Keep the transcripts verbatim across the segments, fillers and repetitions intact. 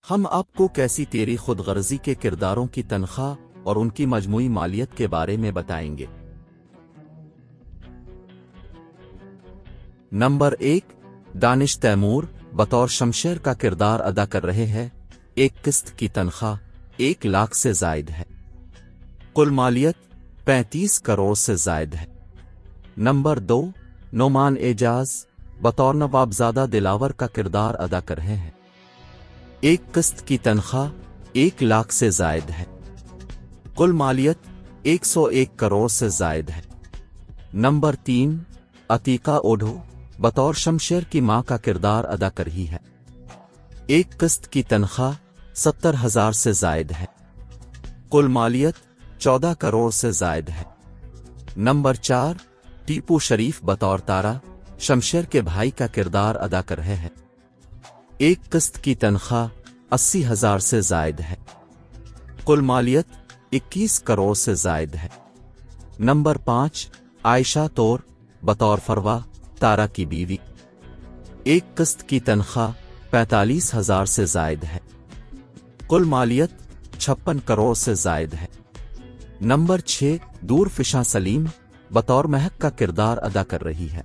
हम आपको कैसी तेरी खुदगर्जी के किरदारों की तनख्वाह और उनकी मजमूई मालियत के बारे में बताएंगे। नंबर एक, दानिश तैमूर बतौर शमशेर का किरदार अदा कर रहे हैं। एक किस्त की तनख्वाह एक लाख से जायद है। कुल मालियत पैंतीस करोड़ से जायद है। नंबर दो, नोमान एजाज बतौर नवाबजादा दिलावर का किरदार अदा कर रहे हैं। एक किस्त की तनख्वाह एक लाख से जायद है। कुल मालियत एक सौ एक करोड़ से जायद है। नंबर तीन, अतीका ओढो बतौर शमशेर की मां का किरदार अदा कर रही है। एक किस्त की तनख्वाह सत्तर हजार से जायद है। कुल मालियत चौदह करोड़ से जायद है। नंबर चार, टीपू शरीफ बतौर तारा शमशेर के भाई का किरदार अदा कर रहे हैं। एक किस्त की तनख्वाह अस्सी हजार से जायद है। कुल मालियत इक्कीस करोड़ से जायद है। नंबर पाँच, आयशा तौर बतौर फरवा तारा की बीवी। एक किस्त की तनख्वाह पैंतालीस हजार से जायद है। कुल मालियत छप्पन करोड़ से जायद है। नंबर छह, दूर फिशा सलीम बतौर महक का किरदार अदा कर रही है।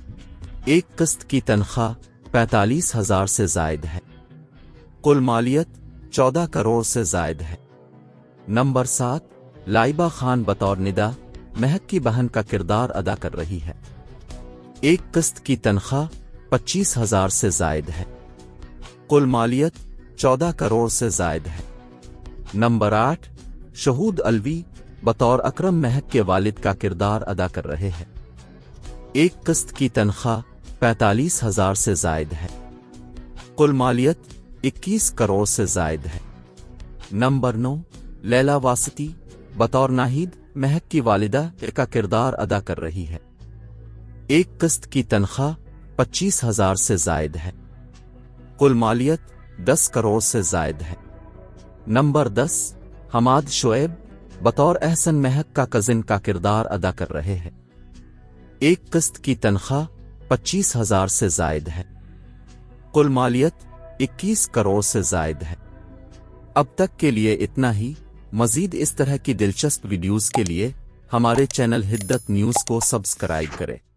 एक किस्त की तनख्वाह पैंतालीस हजार से जायद है। कुल मालियत चौदह करोड़ से जायद है। नंबर सात, लाइबा खान बतौर निदा महक की बहन का किरदार अदा कर रही है। एक किस्त की तनख्वाह पच्चीस हजार से जायद है। कुल मालियत चौदह करोड़ से जायद है। नंबर आठ, शहूद अलवी बतौर अकरम महक के वालिद का किरदार अदा कर रहे हैं। एक किस्त की तनख्वाह पैंतालीस हजार से जायद है। कुल मालियत इक्कीस करोड़ से जायद है। नंबर नौ, लैला वासती बतौर नाहिद महक की वालिदा का किरदार अदा कर रही है। एक किस्त की तनख्वाह पच्चीस हजार से जायद है। कुल मालियत दस करोड़ से जायद है। नंबर दस, हमाद शोएब बतौर एहसन महक का कजिन का किरदार अदा कर रहे हैं। एक किस्त की तनख्वाह पच्चीस हजार से जायद है। कुल मालियत इक्कीस करोड़ से जायद है। अब तक के लिए इतना ही। मजीद इस तरह की दिलचस्प वीडियोस के लिए हमारे चैनल हिद्दत न्यूज़ को सब्सक्राइब करें।